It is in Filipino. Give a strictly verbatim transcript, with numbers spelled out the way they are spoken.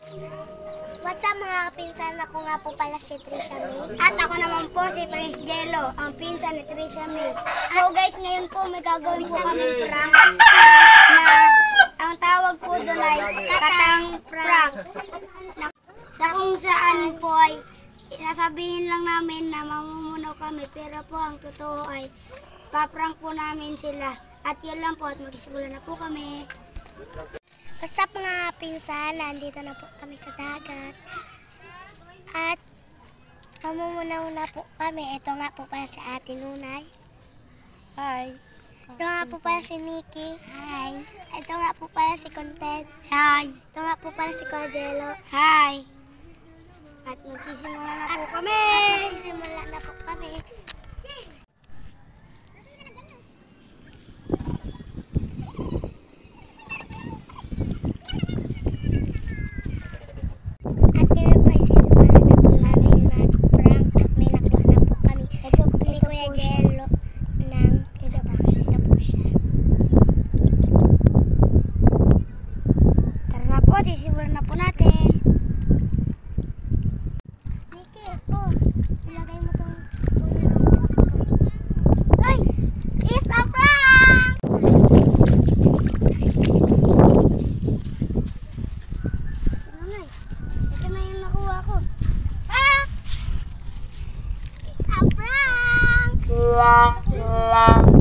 What's up mga kapinsan? Ako nga po pala si Trisha May. At ako naman po si Prince Jello, ang pinsan ni Trisha May. So guys, ngayon po may gagawin po kami prank na ang tawag po doon ay katang prank. Sa kung saan po ay sasabihin lang namin na mamumunaw kami, pero po ang totoo ay paprank po namin sila. At yun lang po, at magsisimula na po kami. What's up mga pinsan? Nandito na po kami sa dagat. At mamumunaw na po kami. Ito nga po pala si Ate Nunay. Hi. Ito nga po pala si Nikki. Hi. Ito nga po pala si Content. Hi. Ito nga po pala si Cojelo. Hi. At magsisimula na po kami. At magsisimula na po kami. At ngayon po, isisimula na po namin mag-prank at may nakuha na po kami. Ito po ni Kuya Jello ng ito po, ito po siya. Tara na po, sisimulan na po natin. Nikki, ako, ilagay mo itong ay! It's a prank! Ito na yung nakuha ko. Ah! It's a prank!